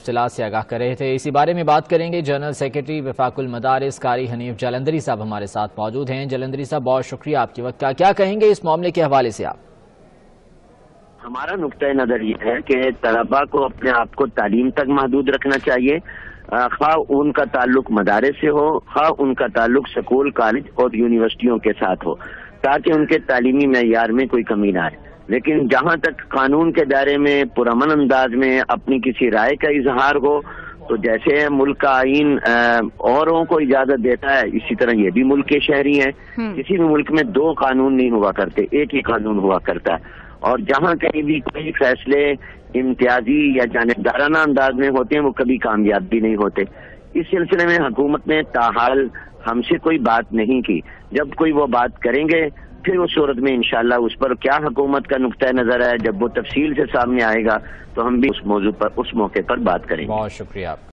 اطلاع سے آگاہ کر رہے تھے. اسی بارے میں بات کریں گے. جنرل سیکرٹری وفاق المدارس قاری حنیف جالندھری صاحب ہمارے ساتھ موجود ہیں. جالندھری صاحب بہت شکریہ آپ کے وقت کا. کیا کہیں گے اس معاملے کے حوالے سے آپ؟ ہمارا نقطۂ نظر یہ ہے کہ طلباء کو اپنے آپ کو تعلیم تک محدود رکھنا چاہیے، خواہ ان کا تعلق مدارس سے ہو، خواہ ان کا تعلق سکول، کالج اور یونیورسٹیوں کے ساتھ ہو، تاکہ ان کے تعلیمی معیار میں کوئی کمی نہ آئے. لیکن جہاں تک قانون کے دائرے میں پرامن انداز میں اپنی کسی رائے کا اظہار ہو، تو جیسے ملک کا آئین اوروں کو اجازت دیتا ہے، اسی طرح یہ بھی ملک کے شہری ہیں. کسی بھی ملک میں دو قانون نہیں ہوا کرتے، ایک ہی قانون ہوا کرتا ہے. اور جہاں کہیں بھی کوئی فیصلے امتیازی یا جانبدارانہ انداز میں ہوتے ہیں، وہ کبھی کامیاب بھی نہیں ہوتے. اس سلسلے میں حکومت نے تاحال ہم سے کوئی بات نہیں کی. جب کوئی وہ بات کریں گے پھر اس صورت میں انشاءاللہ اس پر کیا حکومت کا نقطۂ نظر ہے، جب وہ تفصیل سے سامنے آئے گا تو ہم بھی اس موضوع پر اس موقع پر بات کریں گے. بہت شکریہ.